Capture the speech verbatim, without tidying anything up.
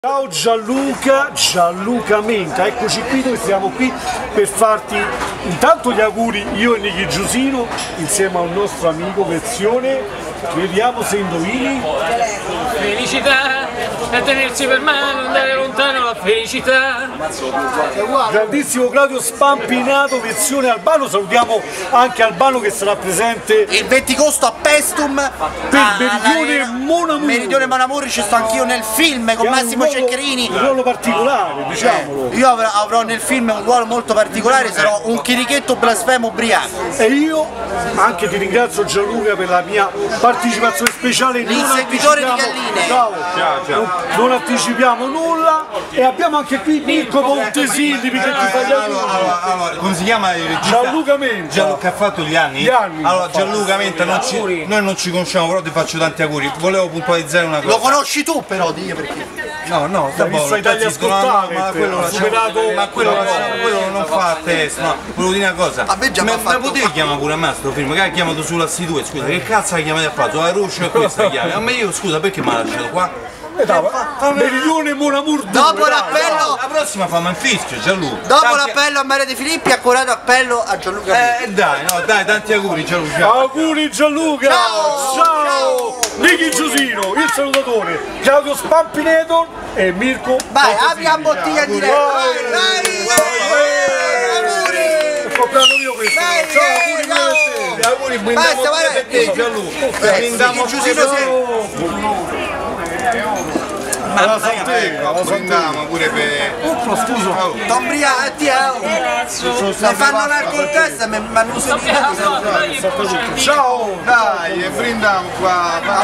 Ciao Gianluca, Gianluca Menta, eccoci qui, noi siamo qui per farti intanto gli auguri io e Nicky Giusino insieme a un nostro amico, versione, vediamo se indovini. Felicità e tenersi per mano, andare lontano la felicità. Grandissimo Claudio Spampinato, versione Albano, salutiamo anche Albano che sarà presente il venti agosto a Pestum per a, Meridione Mon Amour. Meridione Mon Amour, ci sto anch'io nel film con Massimo Ceccherini. Un ruolo particolare, diciamolo. Eh, io avrò, avrò nel film un ruolo molto particolare, sarò un chirichetto blasfemo ubriaco. E io anche ti ringrazio Gianluca per la mia partecipazione speciale. L'inseguitore di galline. Ciao, ciao, ciao. Non, non anticipiamo nulla e abbiamo anche qui Mirko Montesini perché ti fai gli auguri. Allora, allora, come si chiama il regista? Gianluca Menta. Gianluca che ha fatto gli anni? Gli anni. Allora Gianluca Menta, non ci, noi non ci conosciamo, però ti faccio tanti auguri. Volevo puntualizzare una cosa. Lo conosci tu però, di perché? No, no, L'hai visto Italia Ascoltare, ma quello ha superato, ma quello, quello non fa a testa, no, volevo dire una cosa. A me già ma, m'ha fatto- ma potevi chiamare pure a me a sto film, che ha chiamato sulla C due, scusa, che cazzo hai chiamato a fare? La Ruscia e questa chiave. Ma io scusa, perché mi ha lasciato qua? Eh, dai, Meridione Mon Amour due, Dopo dai, l'appello, La prossima fammi un fischio, Gianluca. dopo Tanti- l'appello a Maria De Filippi, accorato appello a Gianluca Menta. Eh dai, no, dai, tanti auguri Gianluca. Ciao. Auguri Gianluca! Ciao! Ciao! Nicky Giusino, il salutatore, Claudio Spampineto e Mirko. Vai, Montesini. apri la bottiglia di diretta. Vai, vai, vai, auguri! Comprando io questo. Vai, Ciao, vai, auguri ciao. per te. Auguri, Basta, brindiamo guarda. per te Gianluca. Eh, Brindiamo sì, Giusino pure- sei- Ma la salute, Ecco, la brindiamo pure per... salute. Scusa. T'ombriati, eh! Mi fanno l'alcol testa, ma non so di Ciao! Dai, e brindiamo qua.